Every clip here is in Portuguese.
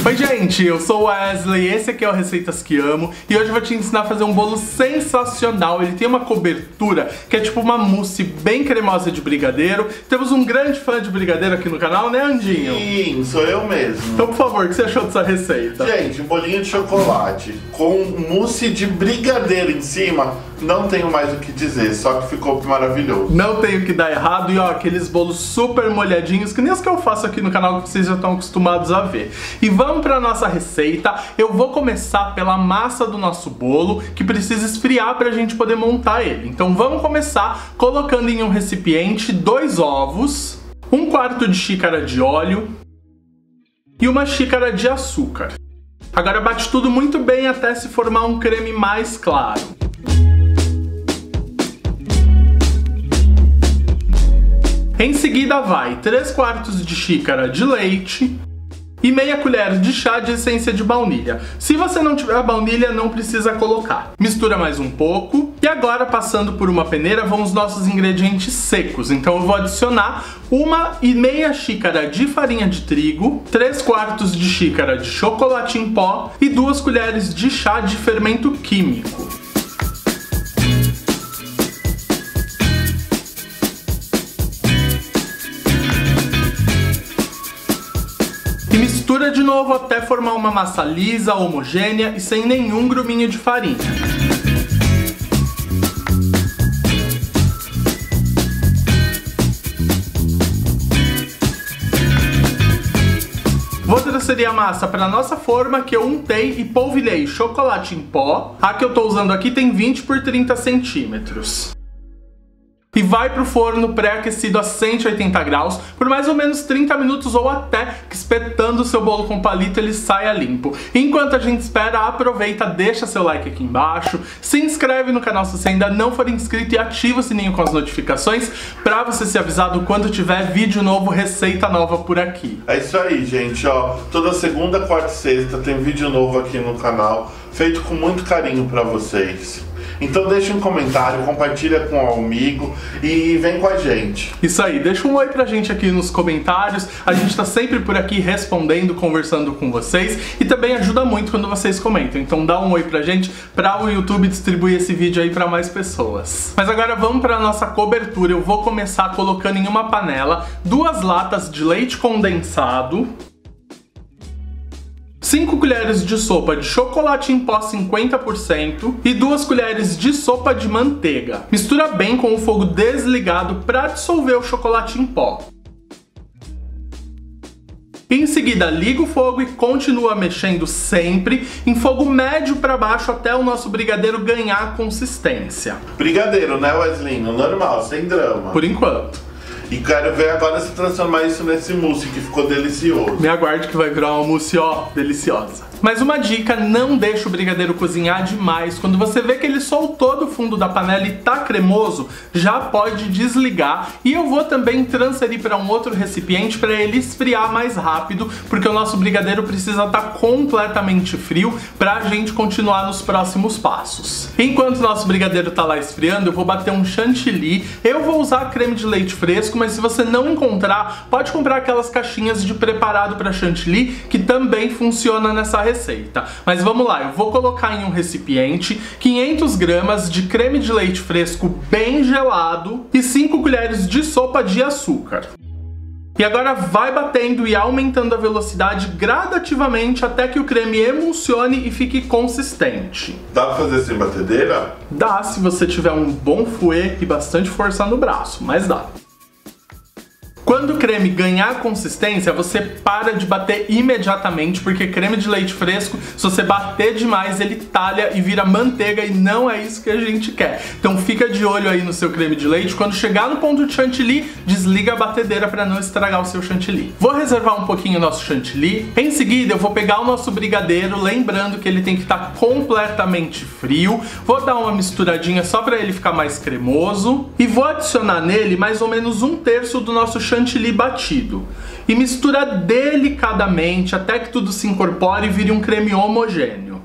Oi gente, eu sou o Wesley, esse aqui é o Receitas que Amo e hoje eu vou te ensinar a fazer um bolo sensacional. Ele tem uma cobertura que é tipo uma mousse bem cremosa de brigadeiro. Temos um grande fã de brigadeiro aqui no canal, né Andinho? Sim, sou eu mesmo. Então por favor, o que você achou dessa receita? Gente, um bolinho de chocolate com mousse de brigadeiro em cima, não tenho mais o que dizer, só que ficou maravilhoso. Não tem o que dar errado e ó, aqueles bolos super molhadinhos, que nem os que eu faço aqui no canal que vocês já estão acostumados a ver. E vamos para nossa receita. Eu vou começar pela massa do nosso bolo, que precisa esfriar para a gente poder montar ele. Então vamos começar colocando em um recipiente 2 ovos, 1/4 de xícara de óleo e 1 xícara de açúcar. Agora bate tudo muito bem até se formar um creme mais claro. Em seguida vai 3/4 de xícara de leite e meia colher de chá de essência de baunilha. Se você não tiver baunilha, não precisa colocar. Mistura mais um pouco. E agora, passando por uma peneira, vão os nossos ingredientes secos. Então eu vou adicionar 1,5 xícara de farinha de trigo, 3/4 de xícara de chocolate em pó e 2 colheres de chá de fermento químico. E mistura de novo até formar uma massa lisa, homogênea e sem nenhum gruminho de farinha. Vou transferir a massa para a nossa forma que eu untei e polvilhei chocolate em pó. A que eu estou usando aqui tem 20 por 30 centímetros. E vai pro forno pré-aquecido a 180 graus por mais ou menos 30 minutos ou até que espetando o seu bolo com palito ele saia limpo. Enquanto a gente espera, aproveita, deixa seu like aqui embaixo, se inscreve no canal se você ainda não for inscrito e ativa o sininho com as notificações pra você ser avisado quando tiver vídeo novo, receita nova por aqui. É isso aí, gente, ó. Toda segunda, quarta e sexta tem vídeo novo aqui no canal, feito com muito carinho pra vocês. Então deixa um comentário, compartilha com um amigo e vem com a gente. Isso aí, deixa um oi pra gente aqui nos comentários. A gente tá sempre por aqui respondendo, conversando com vocês e também ajuda muito quando vocês comentam. Então dá um oi pra gente pra o YouTube distribuir esse vídeo aí pra mais pessoas. Mas agora vamos pra nossa cobertura. Eu vou começar colocando em uma panela 2 latas de leite condensado, 5 colheres de sopa de chocolate em pó 50% e 2 colheres de sopa de manteiga. Mistura bem com o fogo desligado para dissolver o chocolate em pó. Em seguida, liga o fogo e continua mexendo sempre em fogo médio para baixo até o nosso brigadeiro ganhar consistência. Brigadeiro, né, Wesley? Normal, sem drama. Por enquanto. E quero ver agora se transformar isso nesse mousse que ficou delicioso. Me aguarde que vai virar uma mousse, ó, deliciosa. Mas uma dica, não deixa o brigadeiro cozinhar demais. Quando você vê que ele soltou do fundo da panela e tá cremoso, já pode desligar. E eu vou também transferir para um outro recipiente para ele esfriar mais rápido, porque o nosso brigadeiro precisa estar completamente frio para a gente continuar nos próximos passos. Enquanto o nosso brigadeiro tá lá esfriando, eu vou bater um chantilly. Eu vou usar creme de leite fresco, mas se você não encontrar, pode comprar aquelas caixinhas de preparado para chantilly, que também funciona nessa receita. Mas vamos lá, eu vou colocar em um recipiente 500 gramas de creme de leite fresco bem gelado e 5 colheres de sopa de açúcar. E agora vai batendo e aumentando a velocidade gradativamente até que o creme emulsione e fique consistente. Dá pra fazer sem batedeira? Dá, se você tiver um bom fouet e bastante força no braço, mas dá. Quando o creme ganhar consistência, você para de bater imediatamente, porque creme de leite fresco, se você bater demais, ele talha e vira manteiga e não é isso que a gente quer. Então fica de olho aí no seu creme de leite. Quando chegar no ponto de chantilly, desliga a batedeira para não estragar o seu chantilly. Vou reservar um pouquinho o nosso chantilly. Em seguida, eu vou pegar o nosso brigadeiro, lembrando que ele tem que estar completamente frio. Vou dar uma misturadinha só para ele ficar mais cremoso. E vou adicionar nele mais ou menos 1/3 do nosso chantilly batido. E mistura delicadamente até que tudo se incorpore e vire um creme homogêneo.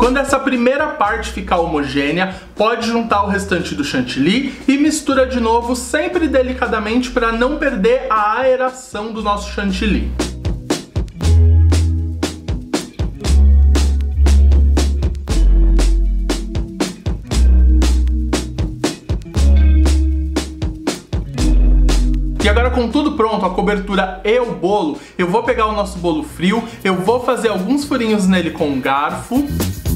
Quando essa primeira parte ficar homogênea, pode juntar o restante do chantilly e mistura de novo, sempre delicadamente para não perder a aeração do nosso chantilly. E agora, com tudo pronto, a cobertura e o bolo, eu vou pegar o nosso bolo frio, eu vou fazer alguns furinhos nele com um garfo.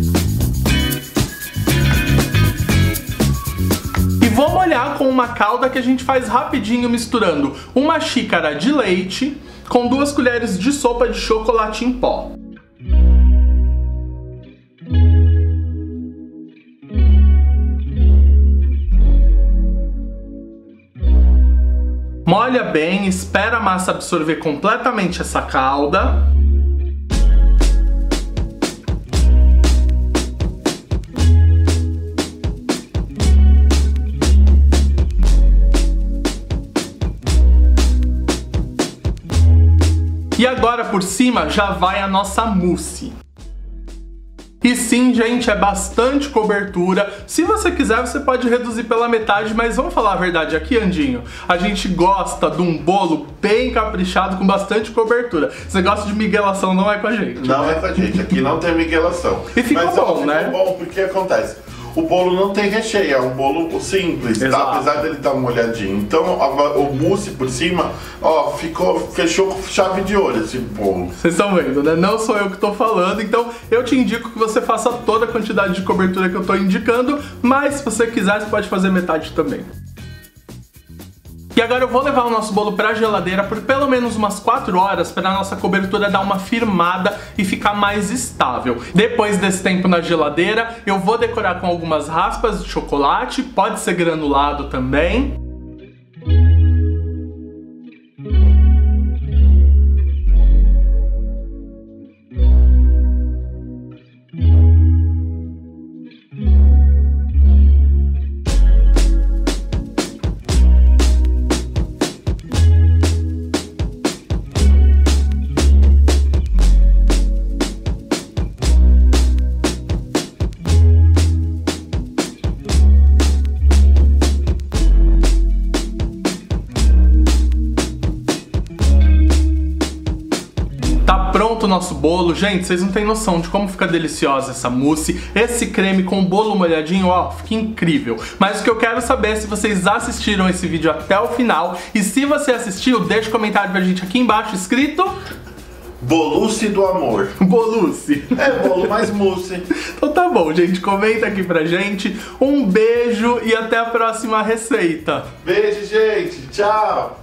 E vou molhar com uma calda que a gente faz rapidinho, misturando uma xícara de leite com 2 colheres de sopa de chocolate em pó. Molha bem, espera a massa absorver completamente essa calda. E agora por cima já vai a nossa mousse. E sim, gente, é bastante cobertura. Se você quiser, você pode reduzir pela metade, mas vamos falar a verdade aqui, Andinho. A gente gosta de um bolo bem caprichado com bastante cobertura. Você gosta de miguelação, não é com a gente. Não, né? É com a gente, aqui não tem miguelação. E ficou mas, bom, né? Ficou bom, porque acontece. O bolo não tem recheio, é um bolo simples, tá? Apesar dele estar molhadinho. Então o mousse por cima, ó, fechou com chave de ouro esse bolo. Vocês estão vendo, né? Não sou eu que tô falando, então eu te indico que você faça toda a quantidade de cobertura que eu tô indicando, mas se você quiser, você pode fazer metade também. E agora eu vou levar o nosso bolo para a geladeira por pelo menos umas 4 horas para a nossa cobertura dar uma firmada e ficar mais estável. Depois desse tempo na geladeira, eu vou decorar com algumas raspas de chocolate, pode ser granulado também. Pronto o nosso bolo. Gente, vocês não têm noção de como fica deliciosa essa mousse. Esse creme com o bolo molhadinho, ó, fica incrível. Mas o que eu quero saber é se vocês assistiram esse vídeo até o final. E se você assistiu, deixa um comentário pra gente aqui embaixo escrito... Boluce do amor. Boluce. É, bolo mais mousse. Então tá bom, gente. Comenta aqui pra gente. Um beijo e até a próxima receita. Beijo, gente. Tchau.